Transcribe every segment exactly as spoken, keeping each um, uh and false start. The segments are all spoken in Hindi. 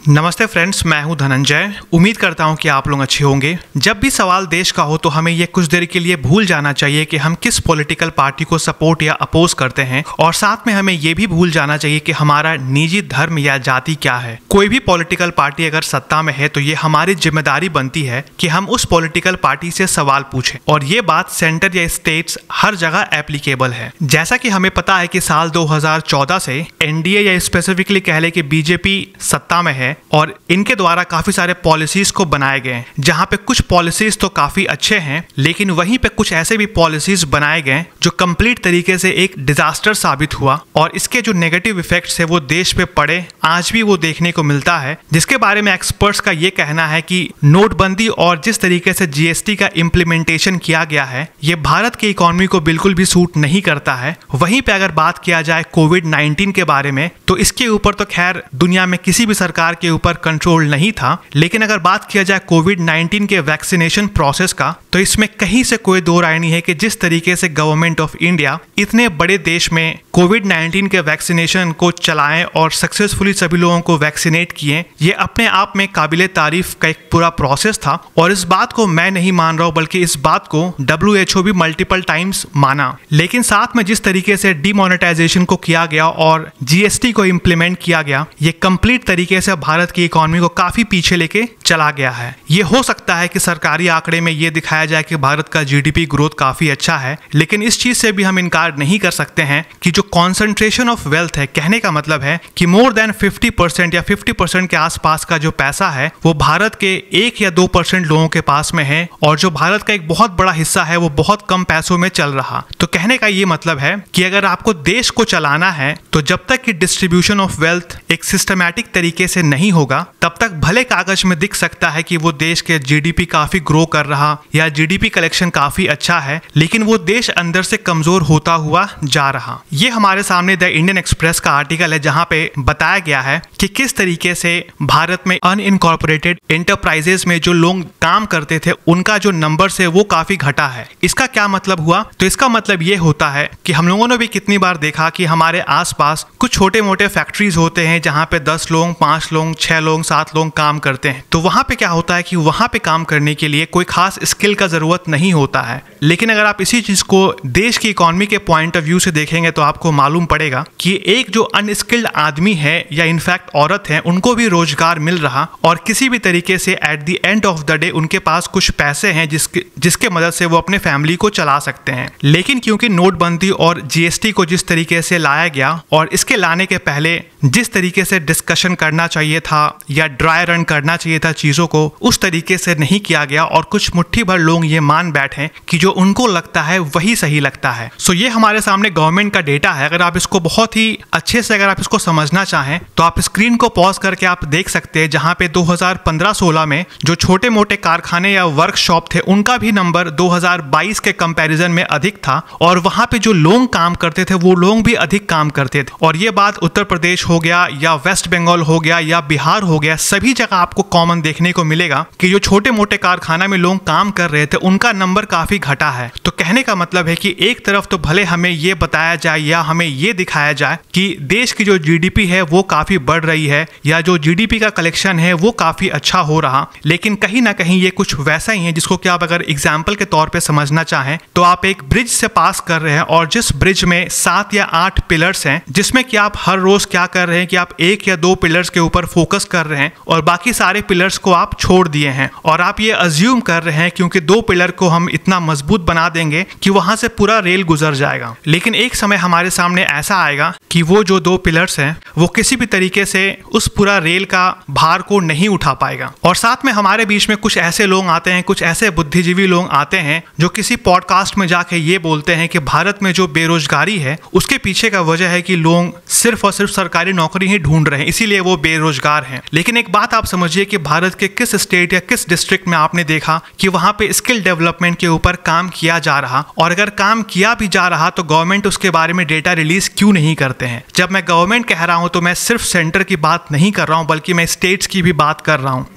नमस्ते फ्रेंड्स, मैं हूं धनंजय। उम्मीद करता हूं कि आप लोग अच्छे होंगे। जब भी सवाल देश का हो तो हमें यह कुछ देर के लिए भूल जाना चाहिए कि हम किस पॉलिटिकल पार्टी को सपोर्ट या अपोज करते हैं, और साथ में हमें यह भी भूल जाना चाहिए कि हमारा निजी धर्म या जाति क्या है। कोई भी पॉलिटिकल पार्टी अगर सत्ता में है तो ये हमारी जिम्मेदारी बनती है कि हम उस पॉलिटिकल पार्टी से सवाल पूछें, और ये बात सेंटर या स्टेट्स हर जगह एप्लीकेबल है। जैसा कि हमें पता है कि साल दो हज़ार चौदह से एनडीए या स्पेसिफिकली कह ले कि बीजेपी सत्ता में है और इनके द्वारा काफी सारे पॉलिसीज को बनाए गए हैं, जहां पे कुछ पॉलिसीज तो काफी अच्छे हैं, लेकिन वहीं पे कुछ ऐसे भी पॉलिसीज बनाए गए जो कंप्लीट तरीके से एक डिजास्टर साबित हुआ, और इसके जो नेगेटिव इफेक्ट्स है वो देश पे पड़े, आज भी वो देखने को मिलता है। जिसके बारे में एक्सपर्ट्स का ये कहना है कि नोटबंदी और जिस तरीके से जीएसटी का इम्प्लीमेंटेशन किया गया है, ये भारत की इकोनॉमी को बिल्कुल भी सूट नहीं करता है। वहीं पे अगर बात किया जाए कोविड नाइन्टीन के बारे में, तो इसके ऊपर तो खैर दुनिया में किसी भी सरकार के ऊपर कंट्रोल नहीं था, लेकिन अगर बात किया जाए कोविड नाइन्टीन के वैक्सीनेशन प्रोसेस का, तो इसमें कहीं से कोई दो राय नहीं है कि जिस तरीके से गवर्नमेंट ऑफ इंडिया इतने बड़े देश में कोविड नाइन्टीन के वैक्सीनेशन को चलाएं और सक्सेसफुली सभी लोगों को वैक्सीनेट किए, ये अपने आप में काबिले तारीफ का एक पूरा प्रोसेस था। और इस बात को मैं नहीं मान रहा हूं, बल्कि इस बात को डब्ल्यू एच ओ भी मल्टीपल टाइम्स माना। लेकिन साथ में जिस तरीके से डिमोनेटाइजेशन को किया गया और जीएसटी को इम्प्लीमेंट किया गया, ये कंप्लीट तरीके से भारत की इकोनॉमी को काफी पीछे लेके चला गया है। ये हो सकता है कि सरकारी आंकड़े में ये दिखाया जाए कि भारत का जीडीपी ग्रोथ काफी अच्छा है, लेकिन इस चीज से भी हम इनकार नहीं कर सकते हैं कि जो कॉन्सेंट्रेशन ऑफ वेल्थ है, कहने का मतलब है कि मोर देन फिफ्टी परसेंट या फिफ्टी परसेंट के आसपास का जो पैसा है वो भारत के एक या दो परसेंट लोगों के पास में है, और जो भारत का एक बहुत बड़ा हिस्सा है वो बहुत कम पैसों में चल रहा। तो कहने का ये मतलब है कि अगर आपको देश को चलाना है तो जब तक कि डिस्ट्रीब्यूशन ऑफ वेल्थ एक सिस्टमैटिक तरीके से नहीं होगा, तब तक भले कागज में दिख सकता है कि वो देश के जीडीपी काफी ग्रो कर रहा या जीडीपी कलेक्शन काफी अच्छा है, लेकिन वो देश अंदर से कमजोर होता हुआ जा रहा। ये हमारे सामने द इंडियन एक्सप्रेस का आर्टिकल है, जहां पे बताया गया है कि किस तरीके से भारत में अनइनकॉर्पोरेटेड एंटरप्राइजेस में जो लोग काम करते थे उनका जो नंबर है वो काफी घटा है। इसका क्या मतलब हुआ? तो इसका मतलब ये होता है कि हम लोगों ने भी कितनी बार देखा कि हमारे आसपास कुछ छोटे मोटे फैक्ट्रीज होते हैं जहां पे दस लोग, पांच लोग, छह लोग, सात लोग काम करते हैं। तो वहां पे क्या होता है कि वहां पे काम करने के लिए कोई खास स्किल का जरूरत नहीं होता है। लेकिन अगर आप इसी चीज को देश की इकोनॉमी के पॉइंट ऑफ व्यू से देखेंगे तो आपको मालूम पड़ेगा कि एक जो अनस्किल्ड आदमी है या इनफैक्ट औरत है, उनको भी रोजगार मिल रहा, और किसी भी तरीके से at the end of the day उनके पास कुछ पैसे हैं जिसके जिसके मदद से वो अपने फैमिली को चला सकते हैं। लेकिन क्योंकि नोटबंदी और जीएसटी को जिस तरीके से लाया गया और इसके लाने के पहले जिस तरीके से डिस्कशन करना चाहिए था या ड्राई रन करना चाहिए था चीजों को, उस तरीके से नहीं किया गया, और कुछ मुट्ठी भर लोग ये मान बैठे कि जो उनको लगता है वही सही लगता है। सो ये हमारे सामने गवर्नमेंट का डेटा है। अगर आप इसको बहुत ही अच्छे से अगर आप इसको समझना चाहें तो आप स्क्रीन को पॉज करके आप देख सकते हैं, जहां पे दो हज़ार पंद्रह सोलह में जो छोटे मोटे कारखाने या वर्कशॉप थे उनका भी नंबर दो हज़ार बाईस के कंपैरिजन में अधिक था, और वहां पे जो लोग काम करते थे वो लोग भी अधिक काम करते थे। और ये बात उत्तर प्रदेश हो गया या वेस्ट बंगाल हो गया या बिहार हो गया, सभी जगह आपको कॉमन देखने को मिलेगा कि जो छोटे मोटे कारखाना में लोग काम कर रहे थे उनका नंबर काफी घटा है। तो कहने का मतलब है कि एक तरफ तो भले हमें ये बताया जाए या हमें ये दिखाया जाए कि देश की जो जीडीपी है वो काफी बढ़ रही है या जो जीडीपी का कलेक्शन है वो काफी अच्छा हो रहा, लेकिन कहीं ना कहीं ये कुछ वैसा ही है जिसको कि आप अगर एग्जाम्पल के तौर पे समझना चाहें तो आप एक ब्रिज से पास कर रहे हैं, और जिस ब्रिज में सात या आठ पिलर्स हैं, जिसमें कि आप हर रोज क्या कर रहे हैं कि आप एक या दो पिलर्स के ऊपर फोकस कर रहे हैं और बाकी सारे पिलर्स को आप छोड़ दिए हैं, और आप ये अज्यूम कर रहे हैं क्योंकि दो पिलर को हम इतना मजबूत बना देंगे कि वहां से पूरा रेल गुजर जाएगा। लेकिन एक समय हमारे सामने ऐसा आएगा कि वो जो दो पिलर्स हैं वो किसी भी तरीके से उस पूरा रेल का भार को नहीं उठा पाएगा। और साथ में हमारे बीच में कुछ ऐसे लोग आते हैं, कुछ ऐसे बुद्धिजीवी लोग आते हैं जो किसी पॉडकास्ट में जाके ये बोलते हैं कि भारत में जो बेरोजगारी है उसके पीछे का वजह है कि लोग सिर्फ और सिर्फ सरकारी नौकरी ही ढूंढ रहे हैं, इसीलिए वो बेरोजगार हैं। लेकिन एक बात आप समझिए कि भारत के किस स्टेट या किस डिस्ट्रिक्ट में आपने देखा कि वहां पे स्किल डेवलपमेंट के ऊपर काम किया जा रहा, और अगर काम किया भी जा रहा तो गवर्नमेंट उसके बारे में डेटा रिलीज क्यों नहीं करते हैं? जब मैं गवर्नमेंट कह रहा हूं तो मैं सिर्फ सेंटर की बात नहीं कर रहा हूं, बल्कि मैं स्टेट्स की भी बात कर रहा हूं।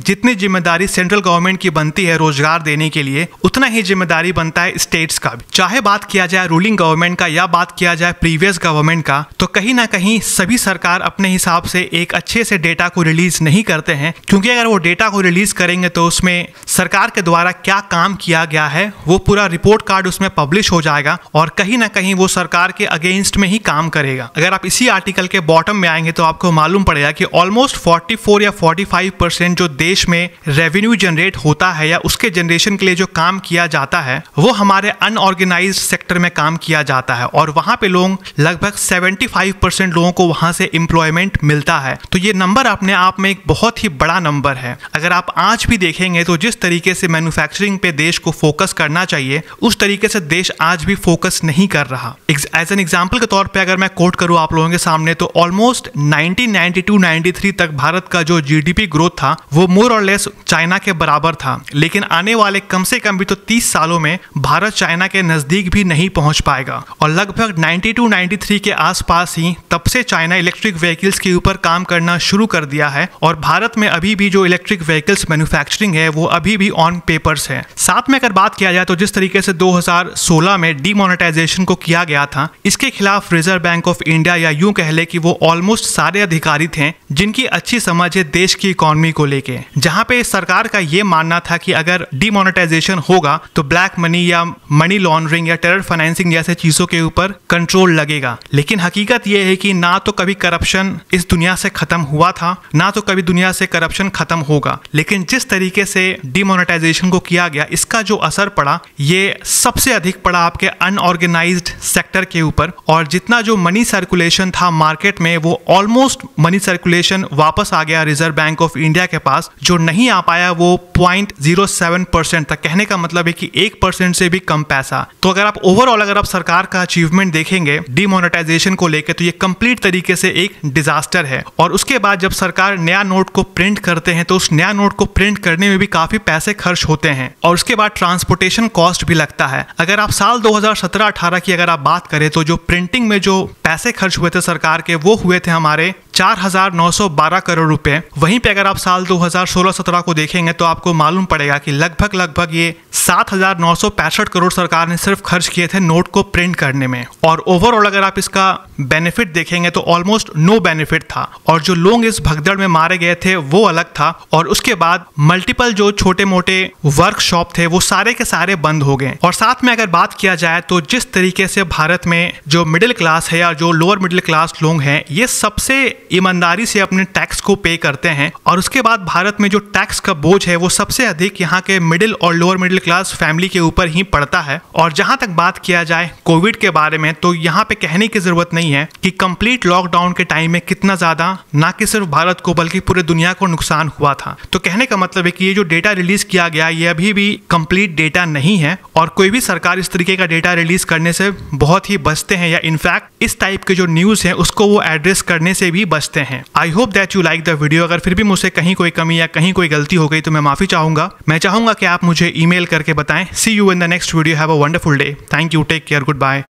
जितनी जिम्मेदारी सेंट्रल गवर्नमेंट की बनती है रोजगार देने के लिए, उतना ही जिम्मेदारी बनता है स्टेट्स का भी। चाहे बात किया जाए रूलिंग गवर्नमेंट का या बात किया जाए प्रीवियस गवर्नमेंट का, तो कहीं ना कहीं सभी सरकार अपने हिसाब से एक अच्छे से डेटा को रिलीज नहीं करते हैं, क्योंकि अगर वो डेटा को रिलीज करेंगे तो उसमें सरकार के द्वारा क्या काम किया गया है वो पूरा रिपोर्ट कार्ड उसमें पब्लिश हो जाएगा और कहीं ना कहीं वो सरकार के अगेंस्ट में ही काम करेगा। अगर आप इसी आर्टिकल के बॉटम में आएंगे तो आपको मालूम पड़ेगा कि ऑलमोस्ट चौवालीस या पैंतालीस परसेंट जो देश में रेवेन्यू जनरेट होता है या उसके जनरेशन के लिए जो काम किया जाता है वो हमारे अनऑर्गेनाइज्ड सेक्टर में काम किया जाता है और वहां पे लोग लगभग पचहत्तर परसेंट लोगों को वहां से एम्प्लॉयमेंट मिलता है। तो ये नंबर अपने आप में एक बहुत ही बड़ा नंबर है। अगर आप आज भी देखेंगे तो जिस तरीके से मैन्युफैक्चरिंग पे देश को फोकस करना चाहिए उस तरीके से देश आज भी फोकस नहीं कर रहा। एज एन एग्जांपल के तौर पे अगर मैं कोट करूं आप लोगों के सामने तो almost nineteen ninety two ninety three तक भारत का जो जीडीपी ग्रोथ था वो मोर और लेस चाइना के बराबर था, लेकिन आने वाले कम से कम भी तो तीस सालों में भारत चाइना के नजदीक भी नहीं पहुंच पाएगा। और लगभग नाइंटी टू नाइंटी थ्री के आसपास ही तब से चाइना इलेक्ट्रिक व्हीकल्स के ऊपर काम करना शुरू कर दिया है और भारत में अभी भी जो इलेक्ट्रिक व्हीकल्स मैन्युफैक्चरिंग है वो अभी भी ऑन पेपर्स है। साथ में अगर बात किया जाए तो जिस तरीके से दो हज़ार सोलह में डीमोनेटाइजेशन को किया गया था, इसके खिलाफ रिजर्व बैंक ऑफ इंडिया या यूं कह ले कि वो ऑलमोस्ट सारे अधिकारी थे जिनकी अच्छी समझ है देश की इकोनॉमी को लेके, जहां पे सरकार का ये मानना था कि अगर डीमोनेटाइजेशन होगा तो ब्लैक मनी या मनी लॉन्ड्रिंग या टेरर फाइनेंसिंग जैसे चीजों के ऊपर कंट्रोल लगेगा। लेकिन हकीकत यह है कि ना तो कभी करप्शन इस दुनिया से खत्म हुआ था, ना तो कभी दुनिया से करप्शन खत्म होगा। लेकिन जिस तरीके से डीमोनेटाइजेशन को किया गया इसका जो असर पड़ा ये सबसे अधिक पड़ा आपके अनऑर्गेनाइज्ड सेक्टर के ऊपर, और जितना जो मनी सर्कुलेशन था मार्केट में वो ऑलमोस्ट मनी सर्कुलेशन वापस आ गया रिजर्व बैंक ऑफ इंडिया के पास। जो नहीं आ पाया वो पॉइंट जीरो सेवन परसेंट तक, कहने का मतलब है कि एक परसेंट से भी कम पैसा। तो अगर आप ओवरऑल अगर आप सरकार का अचीवमेंट देखेंगे डीमोनेटाइजेशन को लेकर तो ये कंप्लीट तरीके से एक डिजास्टर है। और उसके बाद जब सरकार नया नोट को प्रिंट करते हैं तो उस नया नोट को प्रिंट करने में भी काफी पैसे खर्च होते हैं और उसके बाद ट्रांसपोर्टेशन कॉस्ट भी लगता है। अगर आप साल दो हज़ार सत्रह अठारह की अगर आप बात करें तो जो प्रिंटिंग में जो पैसे खर्च हुए थे सरकार के वो हुए थे हमारे चार हजार नौ सौ बारह करोड़ रुपए। वहीं पे अगर आप साल दो हज़ार सोलह सत्रह को देखेंगे तो आपको मालूम पड़ेगा कि लगभग लगभग ये सात हजार नौ सौ पैंसठ करोड़ सरकार ने सिर्फ खर्च किए थे नोट को प्रिंट करने में। और ओवरऑल अगर आप इसका बेनिफिट देखेंगे तो ऑलमोस्ट नो बेनिफिट था और जो लोग इस भगदड़ में मारे गए थे वो अलग था। और उसके बाद मल्टीपल जो छोटे मोटे वर्कशॉप थे वो सारे के सारे बंद हो गए। और साथ में अगर बात किया जाए तो जिस तरीके से भारत में जो मिडिल क्लास है या जो लोअर मिडिल क्लास लोग हैं ये सबसे ईमानदारी से अपने टैक्स को पे करते हैं और उसके बाद भारत में जो टैक्स का बोझ है वो सबसे अधिक यहाँ के मिडिल और लोअर मिडिल क्लास फैमिली के ऊपर ही पड़ता है। और जहां तक बात किया जाए कोविड के बारे में तो यहाँ पे कहने की जरूरत नहीं है कि कंप्लीट लॉकडाउन के टाइम में कितना ज्यादा ना कि सिर्फ भारत को बल्कि पूरे दुनिया को नुकसान हुआ था। तो कहने का मतलब है कि ये जो डेटा रिलीज किया गया ये अभी भी कंप्लीट डेटा नहीं है और कोई भी सरकार इस तरीके का डेटा रिलीज करने से बहुत ही बचते हैं या इनफैक्ट इस टाइप के जो न्यूज है उसको वो एड्रेस करने से भी बचते हैं। I hope that you like the video. अगर फिर भी मुझसे कहीं कोई कमी या कहीं कोई गलती हो गई तो मैं माफी चाहूंगा। मैं चाहूंगा कि आप मुझे ईमेल करके बताएं। See you in the next video. Have a wonderful day. Thank you. Take care. Good bye.